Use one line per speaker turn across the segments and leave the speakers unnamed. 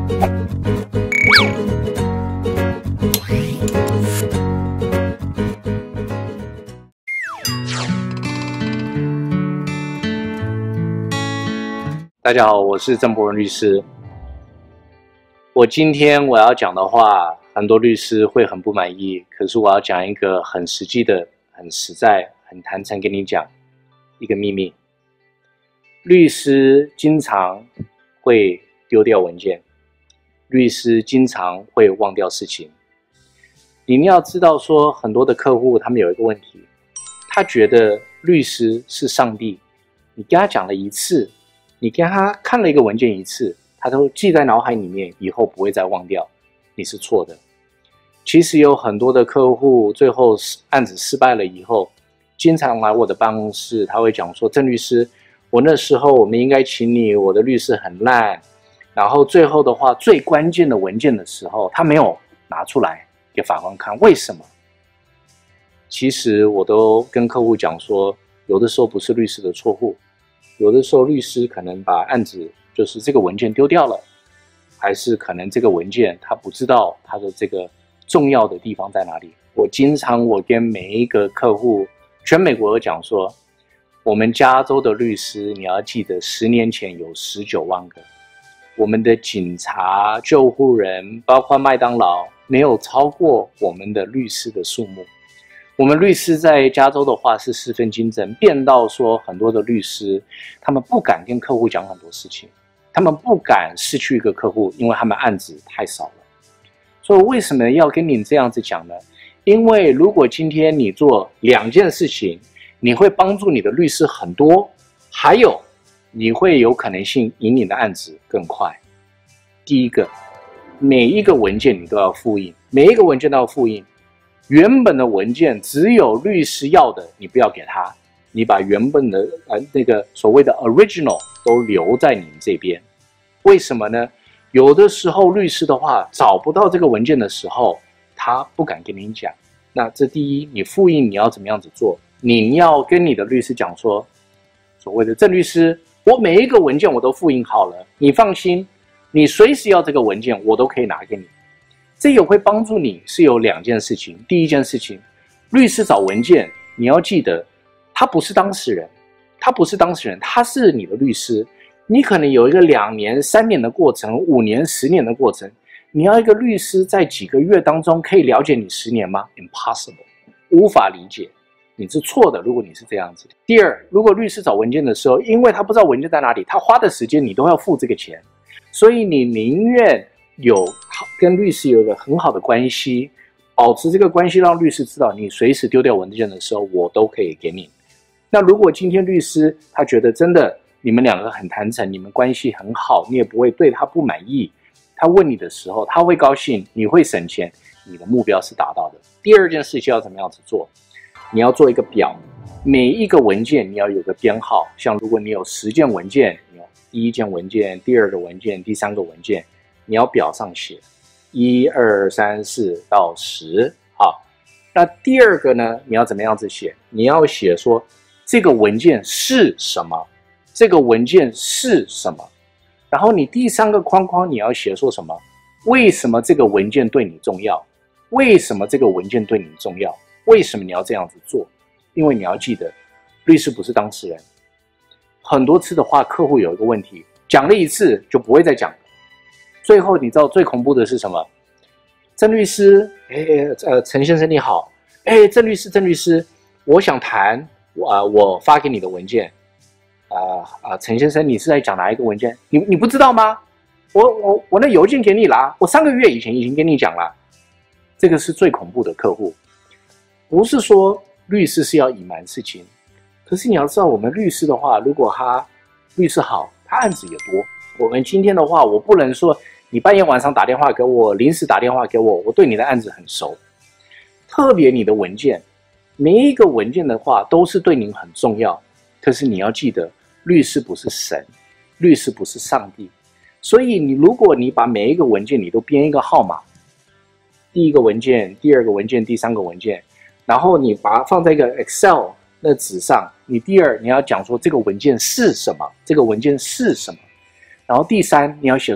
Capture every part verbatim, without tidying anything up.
大家好，我是郑博文律师。我今天我要讲的话，很多律师会很不满意，可是我要讲一个很实际的、很实在、很坦诚跟你讲一个秘密。律师经常会丢掉文件，律师经常会忘掉事情。你要知道说，很多的客户他们有一个问题，他觉得律师是上帝，你跟他讲了一次，你跟他看了一个文件一次，他都记在脑海里面，以后不会再忘掉。你是错的。其实有很多的客户最后案子失败了以后，经常来我的办公室，他会讲说：“郑律师，我那时候我们应该请你，我的律师很烂。”然后最后的话，最关键的文件的时候，他没有拿出来给法官看，为什么？其实我都跟客户讲说，有的时候不是律师的错误。有的时候律师可能把案子就是这个文件丢掉了，还是可能这个文件他不知道他的这个重要的地方在哪里。我经常我跟每一个客户，全美国都讲说，我们加州的律师你要记得，十年前有十九万个，我们的警察、救护人，包括麦当劳，没有超过我们的律师的数目。我们律师在加州的话是十分精准，变到说很多的律师，他们不敢跟客户讲很多事情，他们不敢失去一个客户，因为他们案子太少了。所以为什么要跟你这样子讲呢？因为如果今天你做两件事情，你会帮助你的律师很多，还有你会有可能性赢你的案子更快。第一个，每一个文件你都要复印，每一个文件都要复印。原本的文件只有律师要的，你不要给他，你把原本的呃那个所谓的 original 都留在你们这边。为什么呢？有的时候律师的话找不到这个文件的时候，他不敢跟你讲。那这第一，你复印你要怎么样子做？你要跟你的律师讲说，所谓的郑律师，我每一个文件我都复印好了，你放心，你随时要这个文件我都可以拿给你。这也会帮助你是有两件事情。第一件事情，律师找文件，你要记得，他不是当事人，他不是当事人，他是你的律师。你可能有一个两年、三年的过程，五年、十年的过程。你要一个律师在几个月当中可以了解你十年吗 ？Impossible， 无法理解，你是错的。如果你是这样子。第二，如果律师找文件的时候，因为他不知道文件在哪里，他花的时间你都要付这个钱，所以你宁愿有跟律师有一个很好的关系，保持这个关系，让律师知道你随时丢掉文件的时候，我都可以给你。那如果今天律师他觉得真的你们两个很坦诚，你们关系很好，你也不会对他不满意，他问你的时候他会高兴，你会省钱，你的目标是达到的。第二件事情要怎么样子做？你要做一个表，每一个文件你要有个编号，像如果你有十件文件，你有第一件文件、第二个文件、第三个文件，你要表上写一二三四到十。好，那第二个呢，你要怎么样子写？你要写说这个文件是什么，这个文件是什么。然后你第三个框框你要写说什么？为什么这个文件对你重要？为什么这个文件对你重要？为什么你要这样子做？因为你要记得，律师不是当事人。很多次的话，客户有一个问题，讲了一次就不会再讲了。最后你知道最恐怖的是什么？郑律师，哎，呃，陈先生你好，哎，郑律师，郑律师，我想谈，我、呃、我发给你的文件，啊、呃、啊、呃，陈先生，你是在讲哪一个文件？你你不知道吗？我我我那邮件给你啦，我三个月以前已经跟你讲了。这个是最恐怖的客户，不是说律师是要隐瞒事情，可是你要知道，我们律师的话，如果他律师好，他案子也多。我们今天的话，我不能说你半夜晚上打电话给我，临时打电话给我，我对你的案子很熟。特别你的文件，每一个文件的话都是对您很重要。可是你要记得，律师不是神，律师不是上帝。所以你如果你把每一个文件你都编一个号码，第一个文件、第二个文件、第三个文件，然后你把它放在一个 Excel 那纸上。你第二你要讲说这个文件是什么，这个文件是什么。然后第三你要写说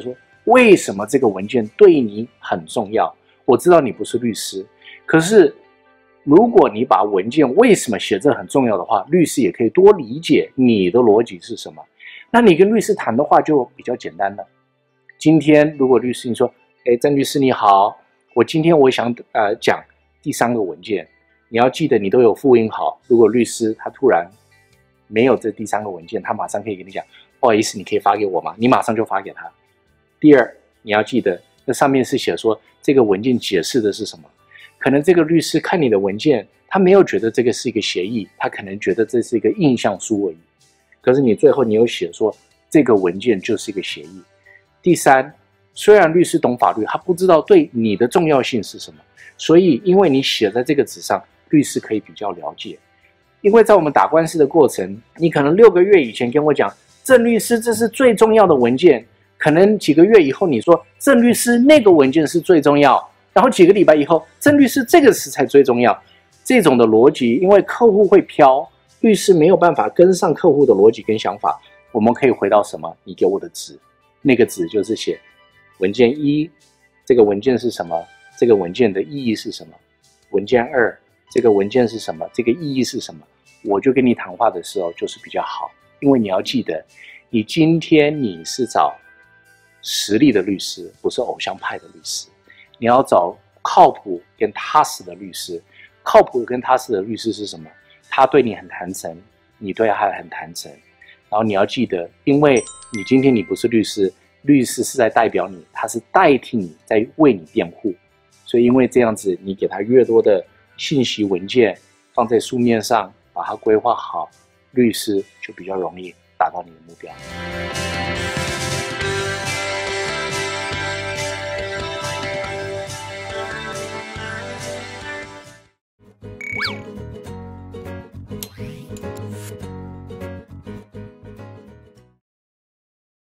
为什么这个文件对你很重要？我知道你不是律师，可是如果你把文件为什么写这很重要的话，律师也可以多理解你的逻辑是什么。那你跟律师谈的话就比较简单了。今天如果律师你说，哎，曾律师你好，我今天我想呃讲第三个文件，你要记得你都有复印好。如果律师他突然没有这第三个文件，他马上可以跟你讲，不好意思，你可以发给我吗？你马上就发给他。第二，你要记得那上面是写说这个文件解释的是什么。可能这个律师看你的文件，他没有觉得这个是一个协议，他可能觉得这是一个印象书而已。可是你最后你有写说这个文件就是一个协议。第三，虽然律师懂法律，他不知道对你的重要性是什么，所以因为你写在这个纸上，律师可以比较了解。因为在我们打官司的过程，你可能六个月以前跟我讲，郑律师这是最重要的文件，可能几个月以后你说郑律师那个文件是最重要，然后几个礼拜以后郑律师这个是才最重要。这种的逻辑，因为客户会飘，律师没有办法跟上客户的逻辑跟想法，我们可以回到什么？你给我的纸，那个纸就是写文件一，这个文件是什么？这个文件的意义是什么？文件二，这个文件是什么？这个意义是什么？我就跟你谈话的时候就是比较好，因为你要记得，你今天你是找实力的律师，不是偶像派的律师，你要找靠谱跟踏实的律师。靠谱跟踏实的律师是什么？他对你很坦诚，你对他很坦诚。然后你要记得，因为你今天你不是律师，律师是在代表你，他是代替你在为你辩护。所以因为这样子，你给他越多的信息文件放在书面上，把它规划好，律师就比较容易达到你的目标。